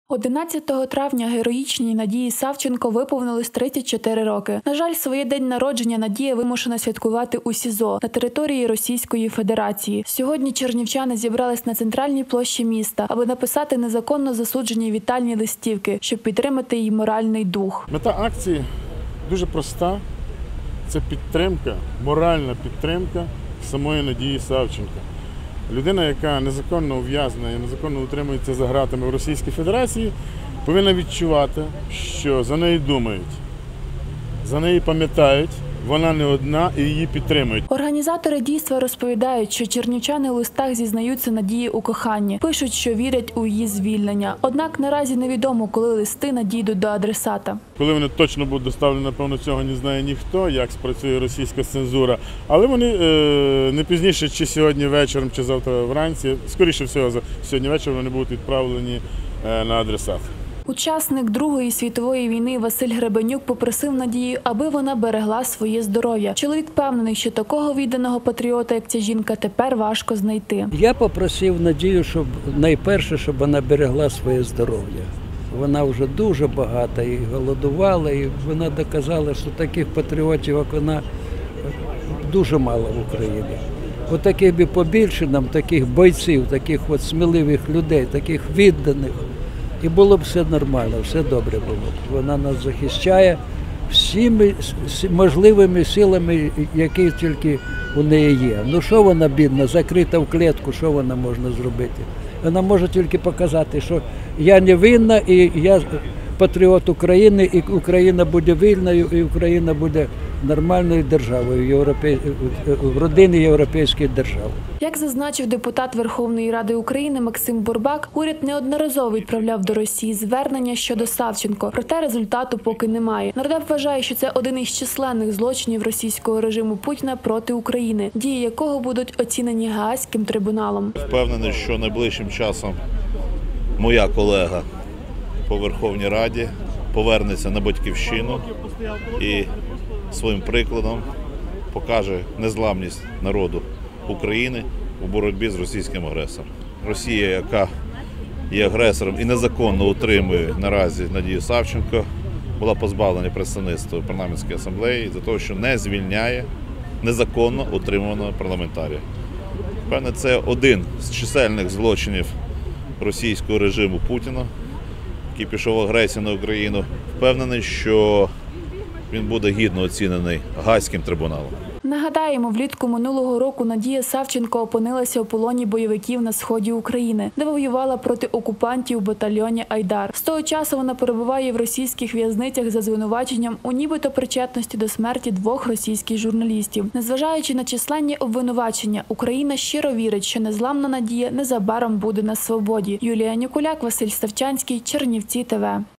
11 травня героїчній Надії Савченко виповнилось 34 роки. На жаль, своє день народження Надія вимушена святкувати у СІЗО на території Російської Федерації. Сьогодні чернівчани зібрались на центральній площі міста, аби написати незаконно засуджені вітальні листівки, щоб підтримати її моральний дух. Мета акції дуже проста. Це підтримка, моральна підтримка самої Надії Савченко. Людина, яка незаконно ув'язнена і незаконно утримується за ґратами в Російській Федерації, повинна відчувати, що за неї думають, за неї пам'ятають, вона не одна і її підтримують. Організатори дійства розповідають, що чернівчани у листах зізнаються Надії у коханні, пишуть, що вірять у її звільнення. Однак наразі невідомо, коли листи надійдуть до адресата. Коли вони точно будуть доставлені, напевно, цього не знає ніхто, як спрацює російська цензура. Але вони не пізніше, чи сьогодні вечором, чи завтра вранці, скоріше всього, сьогодні вечором вони будуть відправлені на адресат. Учасник Другої світової війни Василь Гребенюк попросив Надію, аби вона берегла своє здоров'я. Чоловік впевнений, що такого відданого патріота, як ця жінка, тепер важко знайти. Я попросив Надію, щоб найперше, щоб вона берегла своє здоров'я. Вона вже дуже багата і голодувала, і вона доказала, що таких патріотів, як вона, дуже мало в Україні. От таких би побільше нам, таких бойців, таких от сміливих людей, таких відданих. І було б все нормально, все добре було. Вона нас захищає всіми можливими силами, які тільки у неї є. Ну що вона, бідна, закрита в клітку, що вона може зробити? Вона може тільки показати, що я не винна, і я патріот України, і Україна буде вільною, і Україна буде нормальною державою, в родині європейської держави. Як зазначив депутат Верховної Ради України Максим Бурбак, уряд неодноразово відправляв до Росії звернення щодо Савченко, проте результату поки немає. Нардеп вважає, що це один із численних злочинів російського режиму Путіна проти України, дії якого будуть оцінені Гаазьким трибуналом. Впевнений, що найближчим часом моя колега по Верховній Раді повернеться на батьківщину і своїм прикладом покаже незламність народу України у боротьбі з російським агресором. Росія, яка є агресором і незаконно утримує наразі Надію Савченко, була позбавлена представництва в парламентській асамблеї за те, що не звільняє незаконно утримуваного парламентарія. Певне, це один з чисельних злочинів російського режиму Путіна, який пішов в агресію на Україну. Впевнений, що він буде гідно оцінений Гаазьким трибуналом. Нагадаємо, влітку минулого року Надія Савченко опинилася у полоні бойовиків на сході України, де воювала проти окупантів у батальйоні «Айдар». З того часу вона перебуває в російських в'язницях за звинуваченням у нібито причетності до смерті 2 російських журналістів. Незважаючи на численні обвинувачення, Україна щиро вірить, що незламна Надія незабаром буде на свободі. Юлія Нікуляк, Василь Ставчанський, Чернівці ТВ.